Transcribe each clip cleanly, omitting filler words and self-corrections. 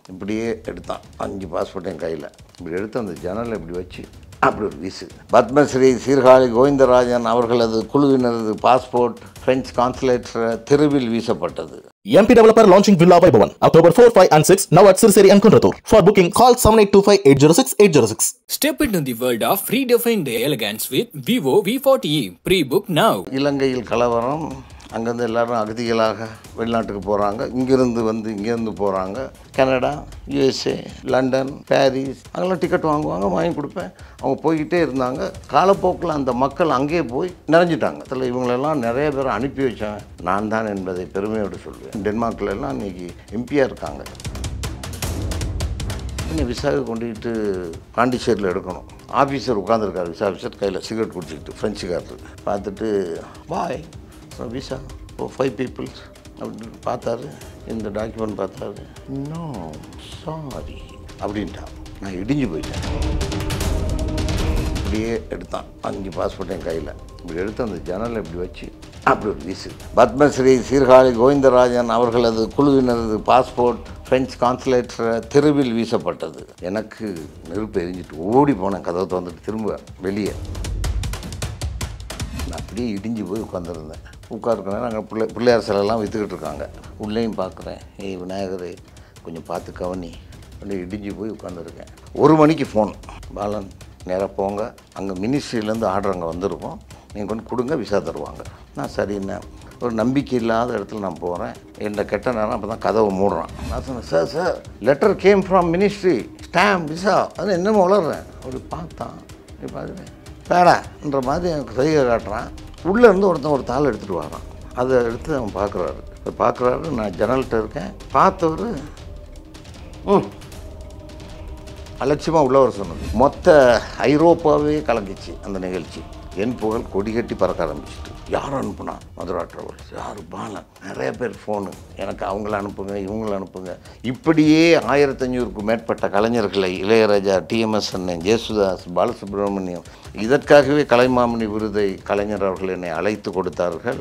இப்படியே எடுத்தான் 5 பாஸ்போர்ட் என் கையில் இப்படி எடுத்து அந்த ஜன்னலை இப்படி வச்சு அப்படி ஒரு வீசு. பத்மஸ்ரீ சீர்காழி கோவிந்தராஜன் அவர்களது குழுவினரது பாஸ்போர்ட் பிரெஞ்சு கான்சுலேட் தெருவில் வீசப்பட்டது. MP Developer launching Villa Vaibhavan October 4, 5 and 6 now at Sirseri and Kunratur. For booking call 7825-806-806. Step into the world of redefined elegance with Vivo V40e. Pre-book now. இலங்கையில் கலவரம். அங்கேருந்து எல்லோரும் அகதிகளாக வெளிநாட்டுக்கு போகிறாங்க. இங்கேருந்து போகிறாங்க. கனடா, USA, லண்டன், பாரிஸ் அங்கெல்லாம் டிக்கெட் வாங்கி கொடுப்பேன். அவங்க போய்கிட்டே இருந்தாங்க. காலப்போக்கில் அந்த மக்கள் அங்கேயே போய் நிறைஞ்சிட்டாங்க. அதில் இவங்களெல்லாம் நிறைய பேர் அனுப்பி வச்சாங்க. நான் தான் என்பதை பெருமையோடு சொல்வேன். டென்மார்க்கில் எல்லாம் இன்றைக்கி எம்பியாக இருக்காங்க. இன்னும் விசாவை கொண்டுக்கிட்டு பாண்டிச்சேரியில் எடுக்கணும். ஆஃபீஸர் உட்காந்துருக்காரு. விசா ஆஃபீஸர் கையில் சிகரெட் குடிச்சிக்கிட்டு ஃப்ரெஞ்சுக்காரரு பார்த்துட்டு பாய் விசா 5 பீப்புள்ஸ் அப்படின்னு பார்த்தாரு. இந்த டாக்குமெண்ட் பார்த்தாரு. நோ சாரி அப்படின்ட்டான். நான் இடிஞ்சு போயிட்டேன். இப்படியே எடுத்தான் 5 பாஸ்போர்ட் என் கையில் இப்படி எடுத்து அந்த ஜன்னலை இப்படி வச்சு அப்படி ஒரு வீசு. பத்மஸ்ரீ சீர்காழி கோவிந்தராஜன் அவர்களது குழுவினரது பாஸ்போர்ட் பிரெஞ்சு கான்சுலேட் தெருவில் வீசப்பட்டது. எனக்கு நெருப்பு எரிஞ்சிட்டு ஓடி போனேன். கதவை திறந்துட்டு திரும்ப வெளியே நான் அப்படியே இடிஞ்சு போய் உட்காந்துருந்தேன். உட்காருக்கேன். நாங்கள் பிள்ளையார் சிலையெல்லாம் விற்றுக்கிட்டு இருக்காங்க. உள்ளேயும் பார்க்குறேன். ஏய் விநாயகரே கொஞ்சம் பார்த்து கவனி அப்படியே இடிஞ்சு போய் உட்காந்துருக்கேன். 1 மணிக்கு ஃபோன். பாலன் நேராக போங்க, அங்கே மினிஸ்ட்ரியிலேருந்து ஆர்டர் அங்கே வந்திருக்கோம், நீங்கள் கொண்டு கொடுங்க, விசா தருவாங்க. நான் சரிண்ணே. ஒரு நம்பிக்கை இல்லாத இடத்துல நான் போகிறேன். என்ன கெட்ட நேரம் அப்போ தான் கதவை மூடுறான். நான் சொன்னேன், sir letter came from ministry stamp visa. அது என்னமோ வளர்றேன். அப்படி பார்த்தான். அப்படி பார்க்குறேன் பேடான்ற மாதிரி எனக்கு செய்ய காட்டுறான். உள்ளேருந்து ஒரு தாள் எடுத்துகிட்டு வரான். அதை எடுத்து அவன் பார்க்குறாரு. நான் ஜன்னல்கிட்ட இருக்கேன். பார்த்தவர் அலட்சியமாக உள்ளவர் சொன்னது. மொத்த ஐரோப்பாவே கலந்துச்சு அந்த நிகழ்ச்சி. என் புகழ் கொடி கட்டி பறக்க ஆரம்பிச்சிட்டு. யார் அனுப்புனா? மதுரா ட்ராவல்ஸ். யார்? பாலன். நிறைய பேர் ஃபோனு எனக்கு அவங்கள அனுப்புங்க, இவங்கள அனுப்புங்க. இப்படியே 1500க்கும் மேற்பட்ட கலைஞர்களை இளையராஜா, TMS அண்ணன், ஜேசுதாஸ், பாலசுப்ரமணியம் இதற்காகவே கலைமாமணி விருதை கலைஞர் அவர்கள் என்னை அழைத்து கொடுத்தார்கள்.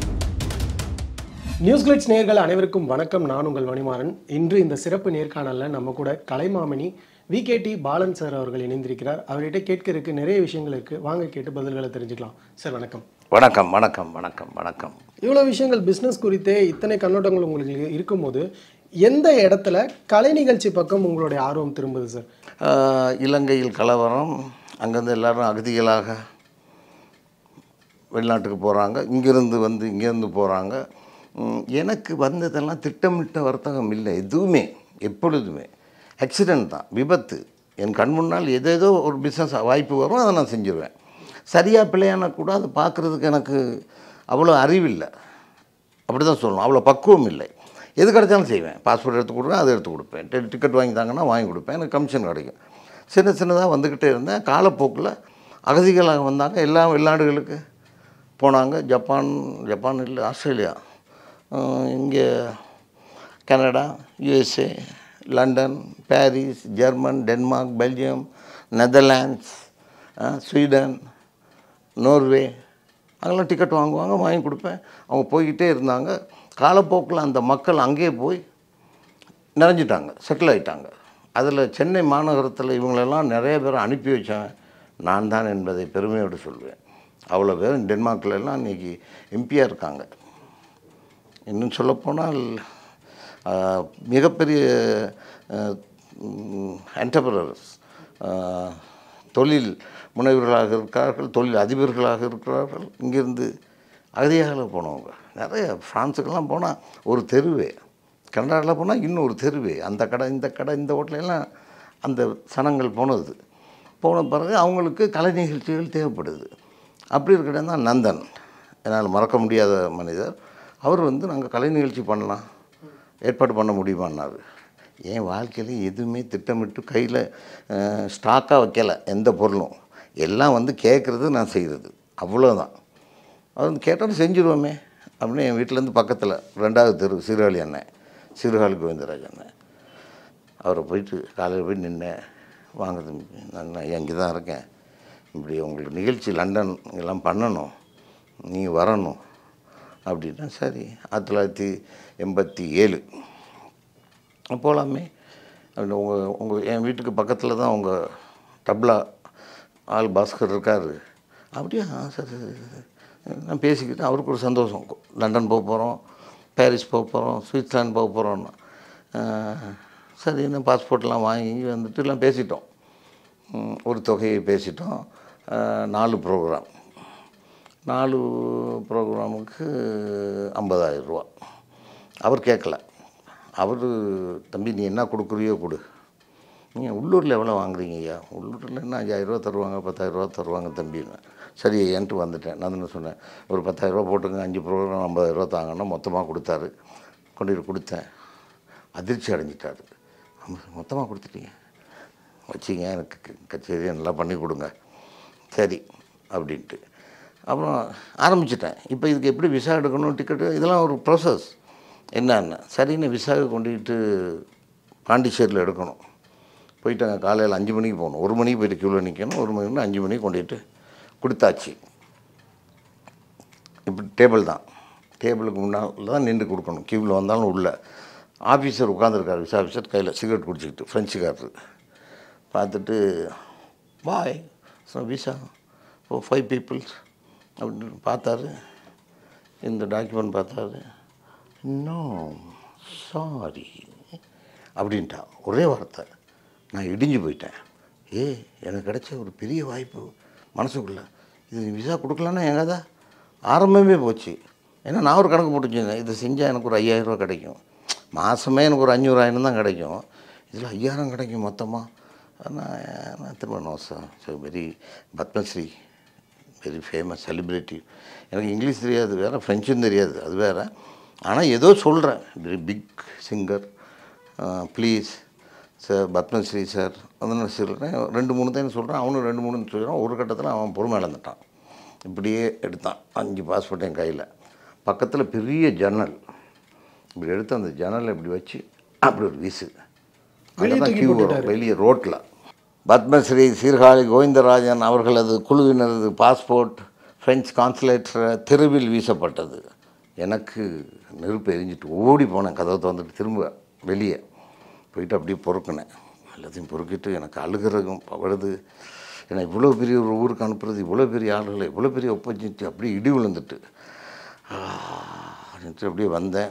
நியூஸ் கிளிட்ஸ் நேயர்கள் அனைவருக்கும் வணக்கம். நான் உங்கள் மணிமாறன். இன்று இந்த சிறப்பு நேர்காணலில் நம்ம கூட கலைமாமணி VKT பாலன் சார் அவர்கள் இணைந்திருக்கிறார். அவர்கிட்ட கேட்கறதுக்கு நிறைய விஷயங்கள் இருக்குது. வாங்க கேட்டு பதில்களை தெரிஞ்சுக்கலாம். சார் வணக்கம். வணக்கம் வணக்கம் வணக்கம் வணக்கம். இவ்வளோ விஷயங்கள் பிஸ்னஸ் குறித்தே இத்தனை கண்ணோட்டங்கள் உங்களுக்கு இருக்கும்போது எந்த இடத்துல கலை நிகழ்ச்சி பக்கம் உங்களுடைய ஆர்வம் திரும்புது சார்? இலங்கையில் கலவரம். அங்கேருந்து எல்லோரும் அகதிகளாக வெளிநாட்டுக்கு போகிறாங்க. இங்கேருந்து போகிறாங்க. எனக்கு வந்ததெல்லாம் திட்டமிட்ட வர்த்தகம் இல்லை. எதுவுமே எப்பொழுதுமே ஆக்சிடெண்ட் தான், விபத்து. என் கண் முன்னால் ஏதேதோ ஒரு பிஸ்னஸ் வாய்ப்பு வரும், அதை நான் செஞ்சுருவேன். சரியாக பிள்ளையான கூட அதை பார்க்குறதுக்கு எனக்கு அவ்வளோ அறிவில்லை, அப்படி தான் சொல்லணும். அவ்வளோ பக்குவம் இல்லை. எது கிடைச்சாலும் செய்வேன். பாஸ்போர்ட் எடுத்து கொடுக்குறேன், அதை எடுத்து கொடுப்பேன். டிக்கெட் வாங்கி தாங்கன்னா வாங்கி கொடுப்பேன். எனக்கு கமிஷன் கிடைக்கும். சின்னதாக வந்துக்கிட்டே இருந்தேன். காலப்போக்கில் அகதிகளாக வந்தாங்க. எல்லா வெளிநாடுகளுக்கு போனாங்க. ஜப்பான் இல்லை, ஆஸ்திரேலியா, இங்கே Canada, USA, London, Paris, German, Denmark, Belgium, Netherlands, Sweden, Norway அங்கெல்லாம் டிக்கெட் வாங்கி கொடுப்பேன். அவங்க போய்கிட்டே இருந்தாங்க. காலப்போக்கில் அந்த மக்கள் அங்கேயே போய் நிறைஞ்சிட்டாங்க, செட்டில் ஆகிட்டாங்க. அதில் சென்னை மாநகரத்தில் இவங்களெல்லாம் நிறைய பேர் அனுப்பி வச்சாங்க. நான் தான் என்பதை பெருமையோடு சொல்வேன். அவ்வளோ பேர் டென்மார்க்கில் எல்லாம் இன்றைக்கி எம்பியாக இருக்காங்க. இன்னும் சொல்லப்போனால் மிகப்பெரிய என்டர்பிரனர்ஸ், தொழில் முனைவர்களாக இருக்கிறார்கள், தொழில் அதிபர்களாக இருக்கிறார்கள். இங்கேருந்து அகதியாக போனவங்க நிறைய. ஃப்ரான்ஸுக்கெல்லாம் போனால் ஒரு தெருவே, கனடாவில் போனால் இன்னொரு தெருவே, அந்த கடை இந்த ஹோட்டலெல்லாம் அந்த சனங்கள் போன பிறகு அவங்களுக்கு கலை நிகழ்ச்சிகள் தேவைப்படுது. அப்படி இருக்கிற தான் நந்தன், என்னால் மறக்க முடியாத மனிதர். அவர் நாங்கள் கலை நிகழ்ச்சி பண்ணலாம், ஏற்பாடு பண்ண முடியுமான்னாரு. என் வாழ்க்கையில் எதுவுமே திட்டமிட்டு கையில் ஸ்டாக்காக வைக்கலை. எந்த பொருளும் எல்லாம் கேட்குறது, நான் செய்கிறது, அவ்வளோதான். அது கேட்டாலும் செஞ்சுருவோமே அப்படின்னு என் வீட்டிலேருந்து பக்கத்தில் 2வது தெரு சீர்காழி அண்ணன், சீர்காழி கோவிந்தராஜ் அண்ணன், அவரை போயிட்டு காலையில் போய் நின்னேன். வாங்க தம்பி, நான் இங்கே தான் இருக்கேன், இப்படி உங்களுக்கு நிகழ்ச்சி லண்டன் எல்லாம் பண்ணணும், நீங்கள் வரணும் அப்படின்னா. சரி, 1987 போகலாமே. உங்கள் என் வீட்டுக்கு பக்கத்தில் தான் உங்கள் டப்லா ஆள் பாஸ்கர் இருக்கார். அப்படியா சார் நான் பேசிக்கிட்டு அவருக்கு ஒரு சந்தோஷம். லண்டன் போக போகிறோம், பாரிஸ் போக போகிறோம், சுவிட்சர்லாந்து போக போகிறோன்னா சரி இன்னும் பாஸ்போர்ட்லாம் வாங்கி வந்துட்டு எல்லாம் பேசிட்டோம். ஒரு தொகையை பேசிட்டோம். 4 ப்ரோக்ராம், 4 ப்ரோக்ராமுக்கு 50,000 ரூபா. அவர் கேட்கல. அவர் தம்பி நீ என்ன கொடுக்குறியோ கொடு, நீங்கள் உள்ளூரில் எவ்வளோ வாங்குறீங்க ஐயா? உள்ளூரில் என்ன 5,000 ரூபா தருவாங்க, 10,000 ரூபா தருவாங்க தம்பின்னு. சரி ஏன்ட்டு வந்துட்டேன். நான் என்ன சொன்னேன், ஒரு 10,000 ரூபா போட்டுங்க, 5 ப்ரோக்ராம் 50,000 ரூபா தாங்கன்னா மொத்தமாக கொடுத்தாரு. கொண்டு கொடுத்தேன். அதிர்ச்சி அடைஞ்சிட்டாரு. மொத்தமாக கொடுத்துட்டீங்க, வச்சிங்க எனக்கு கச்சேரியை நல்லா பண்ணி கொடுங்க. சரி அப்படின்ட்டு அப்புறம் ஆரம்பிச்சிட்டேன். இப்போ இதுக்கு எப்படி விசா எடுக்கணும், டிக்கெட்டு, இதெல்லாம் ஒரு ப்ராசஸ் என்னன்னு. சரின்னு விசாவை கொண்டுக்கிட்டு பாண்டிச்சேரியில் எடுக்கணும். போயிட்டாங்க. காலையில் 5 மணிக்கு போகணும். 1 மணிக்கு போய்ட்டு க்யூவில் நிற்கணும். 1 மணிக்கு 5 மணிக்கு கொண்டுட்டு கொடுத்தாச்சு. இப்படி டேபிள் தான், டேபிளுக்கு முன்னால் தான் நின்று கொடுக்கணும். க்யூவில் வந்தாலும் உள்ள ஆஃபீஸர் உட்காந்துருக்கார், விசா ஆஃபீஸர் கையில் சிகரெட் குடிச்சிக்கிட்டு, ஃப்ரெஞ்சுக்காரரு. பார்த்துட்டு பாய் விசா ஓ 5 பீப்புள்ஸ் அப்படின்னு பார்த்தாரு. இந்த டாக்குமெண்ட் பார்த்தாரு. நோ சாரி அப்படின்ட்டா ஒரே வார்த்தை. நான் இடிஞ்சு போயிட்டேன். எனக்கு கிடைச்ச ஒரு பெரிய வாய்ப்பு மனசுக்குள்ளே. இது விசா கொடுக்கலன்னா எங்காதா ஆரம்பமே போச்சு. ஏன்னா நான் ஒரு கணக்கு போட்டு வச்சுருந்தேன், இதை செஞ்சால் எனக்கு ஒரு 5,000 ரூபா கிடைக்கும், மாதமே எனக்கு ஒரு 500,000 தான் கிடைக்கும், இதில் 5,000 கிடைக்கும் மொத்தமாக. நான் திரும்ப no sir. So very Padmashri, very famous celebrity. எனக்கு இங்கிலீஷ் தெரியாது வேறு, ஃப்ரெஞ்சும் தெரியாது அது வேறு. ஆனால் ஏதோ சொல்கிறேன், very big singer, please sir Padmashri sir வந்து சொல்கிறேன். 2-3 தான் சொல்கிறேன், அவனும் 2-3 சொல்கிறான். ஒரு கட்டத்தில் அவன் பொறுமை இழந்துட்டான். இப்படியே எடுத்தான் 5 பாஸ்போர்ட் என் கையில். பக்கத்தில் பெரிய ஜன்னல், இப்படி எடுத்து அந்த ஜன்னலை இப்படி வச்சு அப்படி ஒரு வீசு. அங்கே கியூ வரும் வெளியே ரோட்டில். பத்மஸ்ரீ சீர்காழி கோவிந்தராஜன் அவர்களது குழுவினரது பாஸ்போர்ட் ஃப்ரெஞ்ச் கான்சுலேட் தெருவில் வீசப்பட்டது. எனக்கு நெருப்பு எரிஞ்சிட்டு ஓடி போனேன். கதவை திறந்துட்டு திரும்ப வெளியே போயிட்டு அப்படியே பொறுக்கினேன். எல்லாத்தையும் பொறுக்கிட்டு எனக்கு அழுகிறதும் வருது. ஏன்னா இவ்வளோ பெரிய ஒரு ஊருக்கு அனுப்புறது, இவ்வளோ பெரிய ஆளுகளை, இவ்வளோ பெரிய ஒப்பஞ்சிட்டு அப்படியே இடி விழுந்துட்டு அப்படியே வந்தேன்.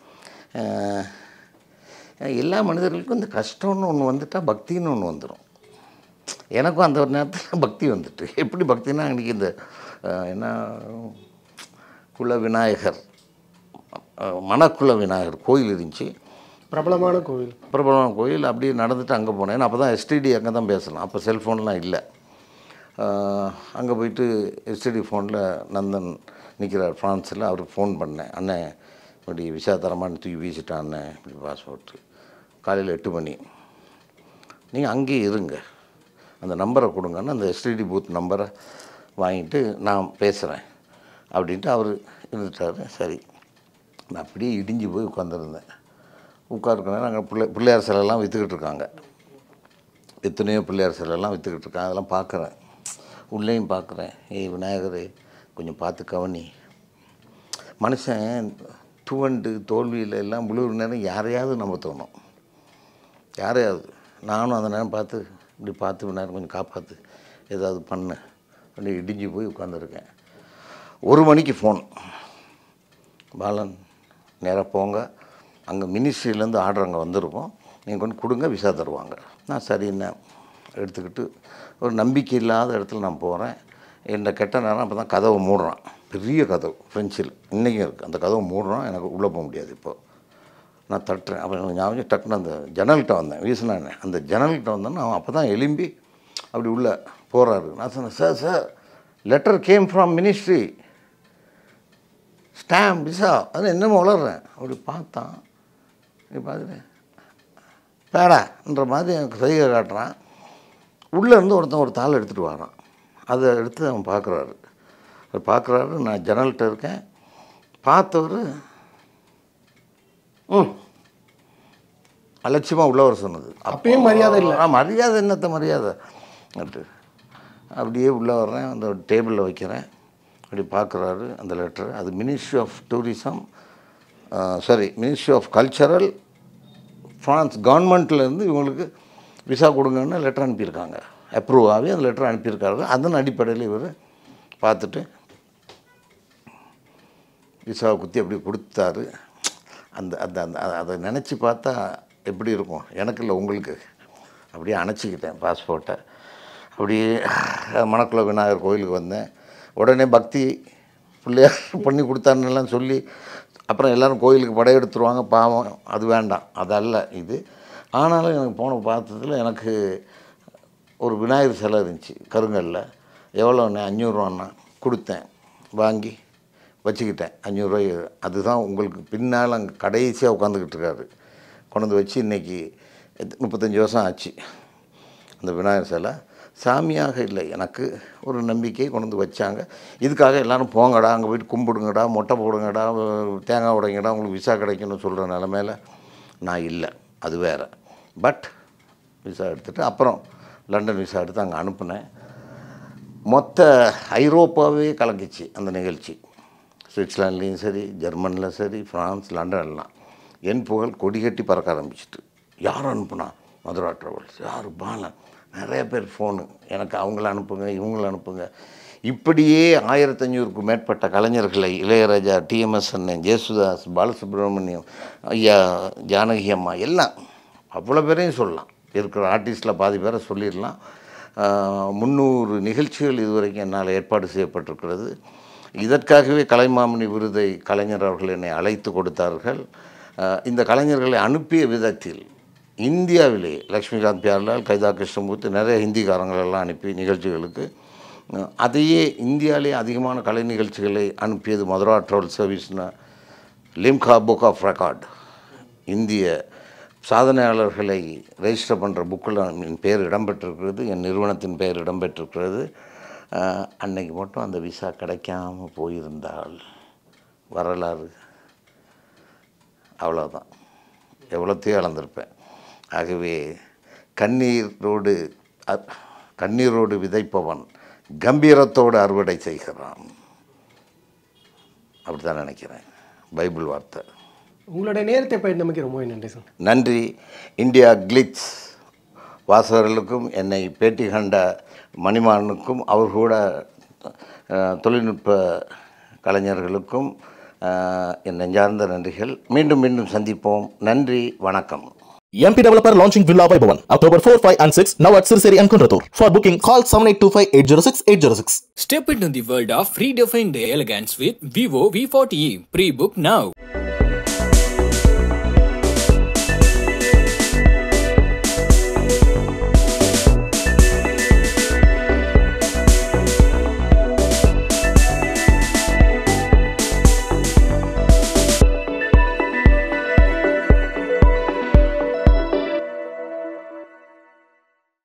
எல்லா மனிதர்களுக்கும் இந்த கஷ்டம்னு ஒன்று வந்துட்டால் பக்தின்னு ஒன்று வந்துடும். எனக்கும் அந்த ஒரு நேரத்தில் பக்தி வந்துட்டு. எப்படி பக்தினா அன்றைக்கி இந்த என்ன குல விநாயகர், மணக்குல விநாயகர் கோயில் இருந்துச்சு, பிரபலமான கோயில். அப்படியே நடந்துட்டு அங்கே போனேன். அப்போ தான் எஸ்டிடி அங்கே தான் பேசலாம், அப்போ செல்ஃபோன்லாம் இல்லை. அங்கே போயிட்டு எஸ்டிடி ஃபோனில் நந்தன் நிற்கிறார் ஃப்ரான்ஸில், அவருக்கு ஃபோன் பண்ணேன். அண்ணன் இப்படி விசா தரமானு தூக்கி வீசிட்டான் அண்ணன், இப்படி பாஸ்போர்ட்டு. காலையில் 8 மணி, நீங்கள் அங்கேயே இருங்க, அந்த நம்பரை கொடுங்கன்னு அந்த எஸ்டிடி பூத் நம்பரை வாங்கிட்டு நான் பேசுகிறேன் அப்படின்ட்டு அவர் இருந்துட்டார். சரி, நான் அப்படியே இடிஞ்சு போய் உட்காந்துருந்தேன். உட்காருக்கேன். நாங்கள் பிள்ளையார் சிலையெல்லாம் விற்றுக்கிட்டு இருக்காங்க, எத்தனையோ பிள்ளையார் சிலையெல்லாம் விற்றுக்கிட்டு இருக்காங்க. அதெல்லாம் பார்க்குறேன், உள்ளேயும் பார்க்குறேன். விநாயகரே கொஞ்சம் பார்த்து கவனி. மனுஷன் துவண்டு தோல்வியில் எல்லாம் விழுவுற நேரம் யாரையாவது நம்ம தோணும், யாரையாவது. நானும் அந்த நேரம் பார்த்து இப்படி பார்த்து விநாயகர் கொஞ்சம் காப்பாற்று, ஏதாவது பண்ணு அப்படி இடிஞ்சு போய் உட்காந்துருக்கேன். 1 மணிக்கு ஃபோன், பாலன் நேராக போங்க, அங்கே மினிஸ்ட்ரியிலேருந்து ஆர்டர் அங்கே வந்திருக்கோம், நீங்கள் கொண்டு கொடுங்க, விசா தருவாங்க. நான் சரின்னு எடுத்துக்கிட்டு ஒரு நம்பிக்கை இல்லாத இடத்துல நான் போகிறேன். என்ன கெட்ட நேரம் அப்போ தான் கதவை மூடுறான், பெரிய கதவு ஃப்ரெஞ்சில் இன்றைக்கும் இருக்குது. அந்த கதவை மூடுறான், எனக்கு உள்ளே போக முடியாது. இப்போது நான் தட்டுறேன். அப்புறம் ஞாபகம் டக்குன்னு அந்த ஜன்னல்கிட்ட வந்தேன், வீசினானே அந்த ஜன்னல்கிட்ட வந்தேன்னா அவன் அப்போ தான் எலும்பி அப்படி உள்ளே போகிறாரு. நான் சொன்னேன், sir letter came from ministry, stamp visa. அது என்னமோ வளர்றேன். அப்படி பார்த்தான், நீ பார்த்துட்டு பேடான்ற மாதிரி எனக்கு செய்கை காட்டுறான். உள்ளேருந்து ஒருத்தன் ஒரு தாள் எடுத்துகிட்டு வரான். அதை எடுத்து அவன் பார்க்குறாரு. நான் ஜன்னல்கிட்ட இருக்கேன். பார்த்தவர் அலட்சியமாக உள்ளவர் சொன்னது. அப்பயும் மரியாதை இல்லை. மரியாதை என்னத்த மரியாதை அப்படி அப்படியே உள்ளே வர்றேன். அந்த டேபிளில் வைக்கிறேன். அப்படி பார்க்குறாரு அந்த லெட்டர். அது ministry of tourism, ministry of cultural France கவர்மெண்ட்லேருந்து இவங்களுக்கு விசா கொடுங்கன்னு லெட்டர் அனுப்பியிருக்காங்க. அப்ரூவ் ஆகி அந்த லெட்டர் அனுப்பியிருக்காரு. அதன் அடிப்படையில் இவர் பார்த்துட்டு விசாவை குத்தி அப்படி கொடுத்தாரு. அந்த அந்த அந்த அதை நினச்சி பார்த்தா எப்படி இருக்கும், எனக்கு இல்லை உங்களுக்கு. அப்படியே அணைச்சிக்கிட்டேன் பாஸ்போர்ட்டை. அப்படியே மணக்குள விநாயகர் கோயிலுக்கு வந்தேன். உடனே பக்தி பிள்ளையார் பண்ணி கொடுத்தாருன்னெல்லாம் சொல்லி அப்புறம் எல்லோரும் கோயிலுக்கு படையெடுத்துருவாங்க, பாவம், அது வேண்டாம், அதல்ல இது. ஆனாலும் எனக்கு போன பார்த்ததில் எனக்கு ஒரு விநாயகர் சிலை இருந்துச்சு கருங்கல்ல. எவ்வளோண்ணே? 500 ரூபான்னா கொடுத்தேன். வாங்கி வச்சுக்கிட்டேன் 500 ரூபாய். அதுதான் உங்களுக்கு பின்னால் அங்கே கடைசியாக உட்காந்துக்கிட்டு இருக்காரு. கொண்டு வந்து வச்சு இன்றைக்கி 35 வருஷம் ஆச்சு. அந்த விநாயகர் சிலை சாமியாக இல்லை, எனக்கு ஒரு நம்பிக்கை கொண்டு வந்து வச்சாங்க. இதுக்காக எல்லோரும் போங்கடா, அங்கே போய்ட்டு கும்பிடுங்கடா, மொட்டை போடுங்கடா, தேங்காய் உடைங்கடா, உங்களுக்கு விசா கிடைக்கணும்னு சொல்கிற நிலமையில நான் இல்லை. அது வேறு. பட் விசா எடுத்துகிட்டு அப்புறம் லண்டன் விசா எடுத்து அங்கே அனுப்புனேன். மொத்த ஐரோப்பாவே கலக்கிச்சு அந்த நிகழ்ச்சி. சுவிட்சர்லாண்ட்லேயும் சரி, ஜெர்மனில் சரி, ஃப்ரான்ஸ், லண்டன்லாம் என் புகழ் கொடிகட்டி பறக்க ஆரம்பிச்சிட்டு. யார் அனுப்புனா? மதுரா ட்ராவல்ஸ். யார்? பாலன். நிறைய பேர் ஃபோனு எனக்கு, அவங்கள அனுப்புங்க, இவங்கள அனுப்புங்க. இப்படியே 1500க்கும் மேற்பட்ட கலைஞர்களை, இளையராஜா, டிஎம்எஸ் அண்ணன், ஜேசுதாஸ், பாலசுப்ரமணியம், ஐயா ஜானகி அம்மா, எல்லாம் அவ்வளோ பேரையும் சொல்லலாம். இருக்கிற ஆர்டிஸ்டில் பாதி பேரை சொல்லிடலாம். 300 நிகழ்ச்சிகள் இதுவரைக்கும் என்னால் ஏற்பாடு செய்யப்பட்டிருக்கிறது. இதற்காகவே கலைமாமணி விருதை கலைஞர் அவர்கள் என்னை அழைத்து கொடுத்தார்கள். இந்த கலைஞர்களை அனுப்பிய விதத்தில் இந்தியாவிலே லக்ஷ்மிகாந்த் பியார்லால், கைதா கிருஷ்ணமூர்த்தி, நிறைய ஹிந்திக்காரங்களெல்லாம் அனுப்பி நிகழ்ச்சிகளுக்கு, அதையே இந்தியாவிலே அதிகமான கலை நிகழ்ச்சிகளை அனுப்பியது மதுரா ட்ராவல் சர்வீஸ்னா லிம்கா புக் ஆஃப் ரெக்கார்ட், இந்திய சாதனையாளர்களை ரெஜிஸ்டர் பண்ணுற புக்கில் என் பேர் இடம்பெற்றிருக்கிறது, என் நிறுவனத்தின் பெயர் இடம்பெற்றிருக்கிறது. அன்னைக்கு மட்டும் அந்த விசா கிடைக்காமல் போயிருந்தால் வரலாறு அவ்வளோதான், எவ்வளோத்தையும் இழந்திருப்பேன். ஆகவே கண்ணீரோடு விதைப்பவன் கம்பீரத்தோடு அறுவடை செய்கிறான். அப்படி தான் நினைக்கிறேன், பைபிள் வார்த்தை. உங்களுடைய நேரத்தை பயன்படுத்தி ரொம்ப நன்றி சார். நன்றி. இந்தியா கிளிட்ஸ் வாசகர்களுக்கும், என்னை பேட்டி கண்ட மணிமாறனுக்கும், அவர் கூட தொழில்நுட்ப கலைஞர்களுக்கும் என் நெஞ்சார்ந்த நன்றிகள். மீண்டும் மீண்டும் சந்திப்போம். நன்றி, வணக்கம். MP Developer launching Villa Vaibhavan October 4, 5 and 6 now at Sirseri and Kunratur. For booking call 7825806806. Step into the world of redefined elegance with Vivo V40e. Pre-book now.